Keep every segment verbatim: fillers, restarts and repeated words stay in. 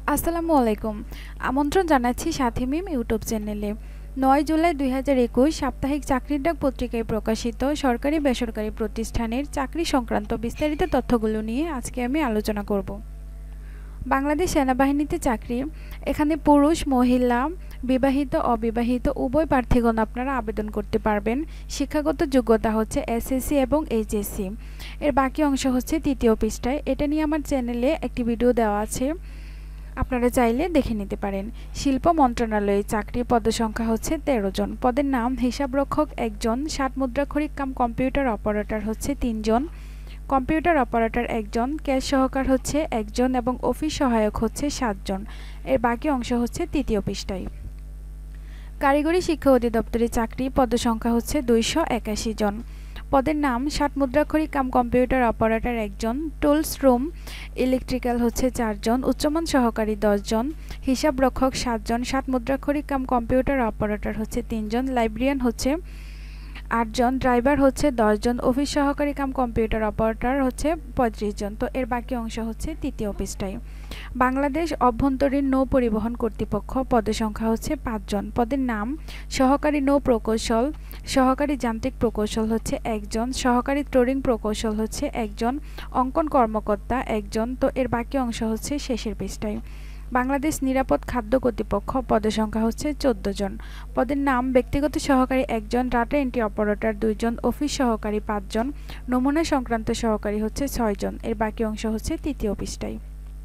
আসসালামু আলাইকুম। আমন্ত্রণ জানাচ্ছি সাথী মিম ইউটিউব চ্যানেলে। নয় জুলাই দুই হাজার একুশ সাপ্তাহিক চাকরির ডাক পত্রিকায় প্রকাশিত সরকারি বেসরকারি প্রতিষ্ঠানের চাকরি সংক্রান্ত বিস্তারিত তথ্যগুলো নিয়ে আজকে আমি আলোচনা করব। বাংলাদেশ সেনাবাহিনীতে চাকরি, এখানে পুরুষ মহিলা বিবাহিত অবিবাহিত উভয় প্রার্থীগণ আপনারা আবেদন করতে পারবেন। শিক্ষাগত যোগ্যতা হচ্ছে এসএসসি এবং এইচএসসি। এর বাকি অংশ হচ্ছে তৃতীয় পৃষ্ঠায়। এটা নিয়ে আমার চ্যানেলে একটি ভিডিও দেওয়া আছে, আপনারা চাইলে দেখে নিতে পারেন। শিল্প মন্ত্রণালয়ে চাকরি, পদসংখ্যা হচ্ছে তেরো জন। পদের নাম হিসাবরক্ষক একজন, ষাট মুদ্রাক্ষরিক কাম কম্পিউটার অপারেটর হচ্ছে তিনজন, কম্পিউটার অপারেটর একজন, ক্যাশ সহকার হচ্ছে একজন এবং অফিস সহায়ক হচ্ছে সাতজন। এর বাকি অংশ হচ্ছে তৃতীয় পৃষ্ঠায়। কারিগরি শিক্ষা অধিদপ্তরে চাকরি, পদসংখ্যা হচ্ছে দুইশো একাশি জন। পদের নাম ষাট মুদ্রাক্ষরিক কাম কম্পিউটার অপারেটর একজন, টুলস রুম ইলেকট্রিক্যাল হচ্ছে চারজন, উচ্চমান সহকারী দশ জন, হিসাব রক্ষক সাতজন, ষাট মুদ্রাক্ষরিক কাম কম্পিউটার অপারেটর হচ্ছে তিনজন, লাইব্রেরিয়ান হচ্ছে আটজন, ড্রাইভার হচ্ছে দশ জন, অফিস সহকারী কাম কম্পিউটার অপারেটর হচ্ছে পঁয়ত্রিশ জন। তো এর বাকি অংশ হচ্ছে তৃতীয় পৃষ্ঠায়। বাংলাদেশ অভ্যন্তরীণ নৌ পরিবহন কর্তৃপক্ষ, পদসংখ্যা হচ্ছে পাঁচজন। পদের নাম সহকারী নৌ প্রকৌশল, সহকারী যান্ত্রিক প্রকৌশল হচ্ছে একজন, সহকারী ট্রোলিং প্রকৌশল হচ্ছে একজন, অঙ্কন কর্মকর্তা একজন। তো এর বাকি অংশ হচ্ছে শেষের পৃষ্ঠায়। বাংলাদেশ নিরাপদ খাদ্য কর্তৃপক্ষ, পদসংখ্যা হচ্ছে চোদ্দ জন। পদের নাম ব্যক্তিগত সহকারী একজন, ডাটা এন্ট্রি অপারেটর দুইজন, অফিস সহকারী পাঁচজন, নমুনা সংক্রান্ত সহকারী হচ্ছে ছয়জন। এর বাকি অংশ হচ্ছে তৃতীয় পৃষ্ঠায়।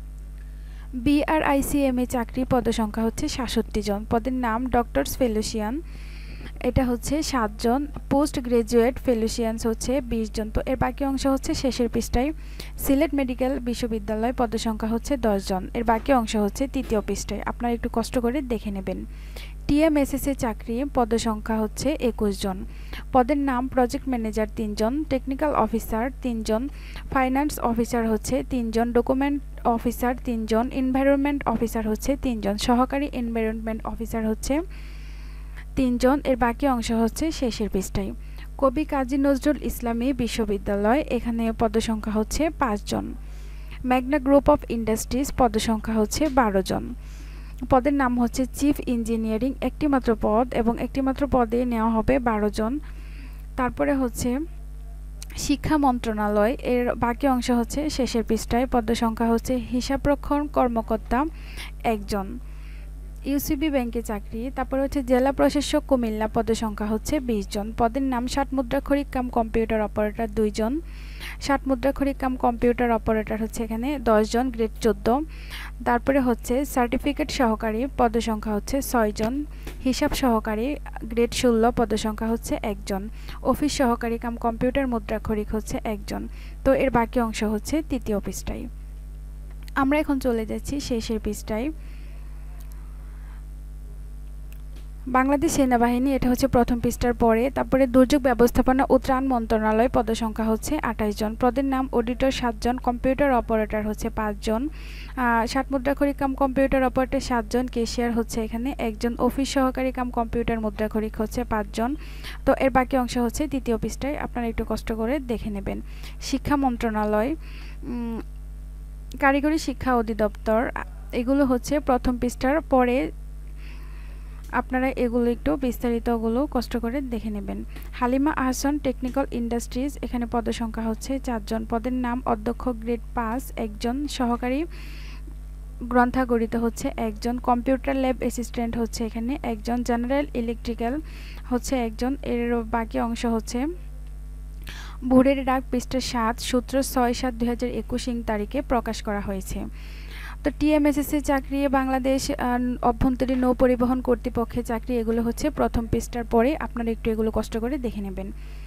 বিআরআইসিএমে চাকরি, পদসংখ্যা হচ্ছে সাতষট্টি জন। পদের নাম ডক্টরস ফেলোশিয়ান, এটা হচ্ছে সাতজন, পোস্ট গ্রাজুয়েট ফেলোশিয়ানস হচ্ছে বিশ জন। তো এর বাকি অংশ হচ্ছে শেষের পৃষ্ঠায়। সিলেট মেডিকেল বিশ্ববিদ্যালয়, পদসংখ্যা হচ্ছে দশ জন। এর বাকি অংশ হচ্ছে তৃতীয় পৃষ্ঠায়, আপনারা একটু কষ্ট করে দেখে নেবেন। টিএমএসএসে চাকরি, পদসংখ্যা হচ্ছে একুশ জন। পদের নাম প্রজেক্ট ম্যানেজার তিনজন, টেকনিক্যাল অফিসার তিনজন, ফাইন্যান্স অফিসার হচ্ছে তিনজন, ডকুমেন্ট অফিসার তিনজন, এনভায়রনমেন্ট অফিসার হচ্ছে তিনজন, সহকারী এনভায়রনমেন্ট অফিসার হচ্ছে তিনজন। এর বাকি অংশ হচ্ছে শেষের পৃষ্ঠায়। কবি কাজী নজরুল ইসলামী বিশ্ববিদ্যালয়, এখানে পদসংখ্যা হচ্ছে পাঁচজন। ম্যাগনা গ্রুপ অফ ইন্ডাস্ট্রিজ, পদসংখ্যা হচ্ছে বারো জন। পদের নাম হচ্ছে চিফ ইঞ্জিনিয়ারিং, একটিমাত্র পদ এবং একটিমাত্র পদে নেওয়া হবে বারো জন। তারপরে হচ্ছে শিক্ষা মন্ত্রণালয়, এর বাকি অংশ হচ্ছে শেষের পৃষ্ঠায়। পদসংখ্যা হচ্ছে হিসাবরক্ষণ কর্মকর্তা একজন। ইউসিবি ব্যাংকে চাকরি, তারপরে হচ্ছে জেলা প্রশাসক কুমিল্লা, পদসংখ্যা হচ্ছে বিশ জন। পদের নাম ষাট মুদ্রাক্ষরিক কাম কম্পিউটার অপারেটর দুইজন, ষাট মুদ্রাক্ষরিক কাম কম্পিউটার অপারেটর হচ্ছে এখানে দশ জন, গ্রেড চোদ্দ। তারপরে হচ্ছে সার্টিফিকেট সহকারী, পদসংখ্যা হচ্ছে ছয় জন, হিসাব সহকারী গ্রেড ষোলো, পদসংখ্যা হচ্ছে একজন, অফিস সহকারী কাম কম্পিউটার মুদ্রাক্ষরিক হচ্ছে একজন। তো এর বাকি অংশ হচ্ছে তৃতীয় পৃষ্ঠায়। আমরা এখন চলে যাচ্ছি শেষের পৃষ্ঠায়। বাংলাদেশ সেনাবাহিনী, এটা হচ্ছে প্রথম পৃষ্ঠার পরে। তারপরে দুর্যোগ ব্যবস্থাপনা ও ত্রাণ মন্ত্রণালয়, পদসংখ্যা হচ্ছে আঠাশ জন। পদের নাম অডিটর সাতজন, কম্পিউটার অপারেটর হচ্ছে পাঁচজন, ষাট মুদ্রাক্ষরিক কাম কম্পিউটার অপারেটর সাতজন, কেশিয়ার হচ্ছে এখানে একজন, অফিস সহকারী কাম কম্পিউটার মুদ্রাক্ষরিক হচ্ছে পাঁচজন। তো এর বাকি অংশ হচ্ছে তৃতীয় পৃষ্ঠায়, আপনারা একটু কষ্ট করে দেখে নেবেন। শিক্ষা মন্ত্রণালয়, কারিগরি শিক্ষা অধিদপ্তর, এগুলো হচ্ছে প্রথম পৃষ্ঠার পরে, আপনারা এগুলো একটু বিস্তারিতগুলো কষ্ট করে দেখে নেবেন। হালিমা আহসান টেকনিক্যাল ইন্ডাস্ট্রিজ, এখানে পদসংখ্যা হচ্ছে চারজন। পদের নাম অধ্যক্ষ গ্রেড পাঁচ একজন, সহকারী গ্রন্থাগারিত হচ্ছে একজন, কম্পিউটার ল্যাব অ্যাসিস্ট্যান্ট হচ্ছে এখানে একজন, জেনারেল ইলেকট্রিক্যাল হচ্ছে একজন। এর বাকি অংশ হচ্ছে ভোরের ডাক, পৃষ্ঠা সাত, সূত্র ছয় সাত দুই হাজার একুশ ইং তারিখে প্রকাশ করা হয়েছে। তো টিএমএসএসসি চাকরি, বাংলাদেশ অভ্যন্তরীণ নৌ পরিবহন কর্তৃপক্ষের চাকরি, এগুলো হচ্ছে প্রথম পৃষ্ঠার পরে, আপনারা একটু এগুলো কষ্ট করে দেখে নেবেন।